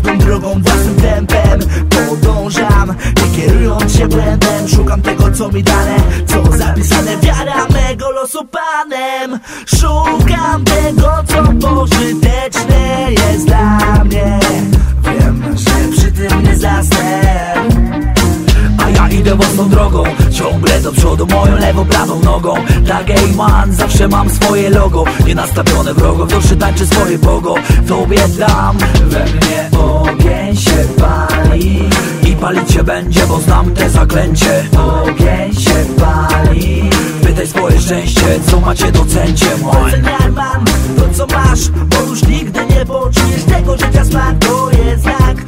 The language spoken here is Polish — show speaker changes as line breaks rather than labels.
własną drogą, własnym tempem podążam, nie kierując się błędem. Szukam tego, co mi dane, co zapisane, wiara mego losu Panem. Szukam tego, co pożyteczne jest dla mnie. Wiem, że przy tym nie zasnę. A ja idę własną drogą, ciągle do przodu, moją lewą, prawą nogą. Tak, ej man, zawsze mam swoje logo, nie nastawione wrogo, wciąż tańczy swoje pogo. Tobie dam, we mnie ogień się pali i palić się będzie, bo znam te zaklęcie. Ogień się pali, pytaj swoje szczęście, co macie docencie. Oceniaj man to, co masz, bo już nigdy nie poczujesz tego życia smak. To jest znak,